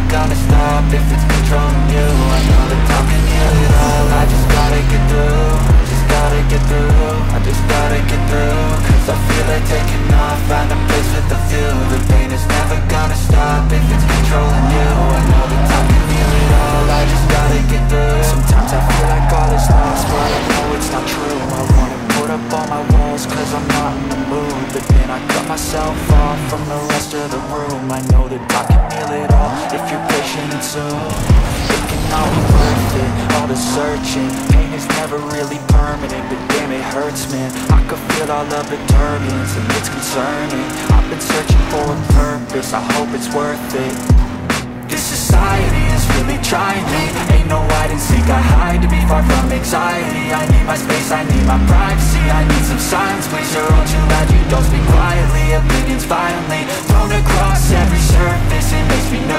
gonna stop if it's controlling you. I know that time can heal it all. I just gotta get through, just gotta get through. I just gotta get through, cause I feel like taking off. Find a place with a view. The pain is never gonna stop if it's controlling you. I know that time can heal it all. I just gotta get through. Sometimes I feel like all is lost, but I know it's not true. I wanna put up all my walls cause I'm not in the mood, but then I cut myself off from the rest of the room. I know that I can heal it all if you're patient and soon. It can all be worth it, all the searching. Pain is never really permanent, but damn it hurts, man. I could feel all of the turbulence and it's concerning. I've been searching for a purpose, I hope it's worth it. This society is really trying me. Ain't no hide and seek, I hide to be far from anxiety. I need my space, I need my privacy. I need some silence, please. You're all too loud, you don't speak quietly. Opinions violently thrown across every surface. It makes me